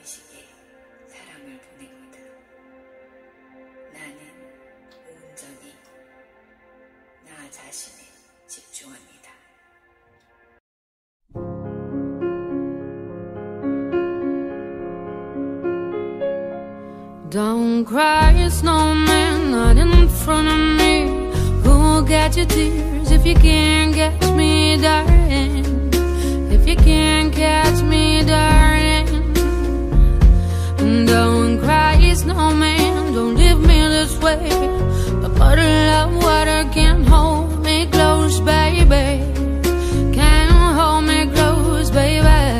방식의 사랑을 보내거든. 나는 온전히 나 자신에 집중합니다. Don't cry, snowman, not in front of me. Who'll get your tears if you can't catch me, darling? If you can't catch me, darling. Don't cry, snowman, don't leave me this way. A bottle of water can't hold me close, baby. Can't hold me close, baby.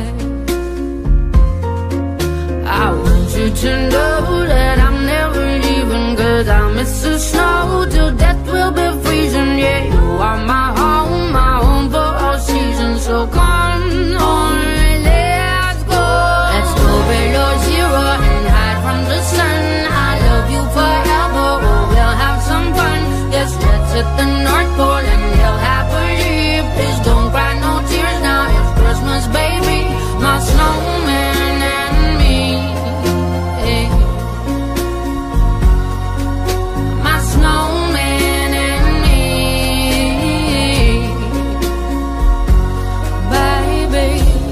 I want you to know that I'm never leaving, 'cause I miss the snow till death will be freezing. Yeah, you are my home for all seasons. So come on, let's go. Let's go below zero and hide from the sun. I love you forever, oh, we'll have some fun. Yes, let's hit the North Pole and live happily. Please don't cry no tears now, it's Christmas, baby. My snowman and me. My snowman and me, baby.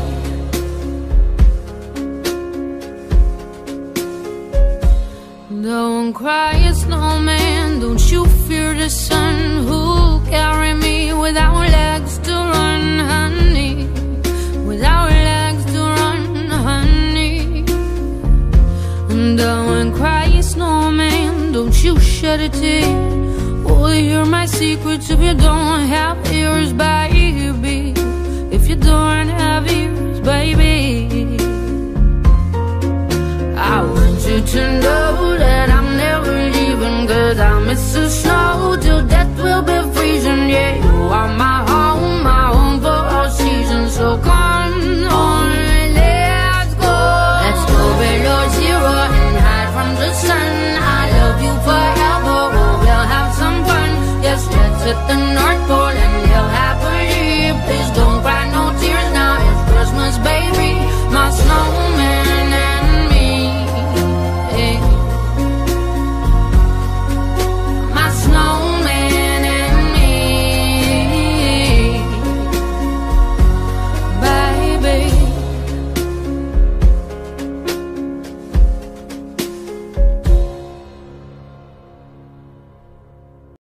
Don't cry, snowman, don't you fear the sun. Who'll carry me without legs to run, honey? Without legs to run, honey. Don't cry, snowman, don't you shed a tear. Oh, hear my secrets if you don't have ears, baby. If you don't have ears, baby. I want you to know that I'm never leaving, 'cause I miss the snow till death will be freezing. Yeah, you are my home for all seasons. So come on, let's go. Let's go below zero and hide from the sun. I love you forever, oh, we'll have some fun. Yes, let's hit the North Pole and live happily. Please don't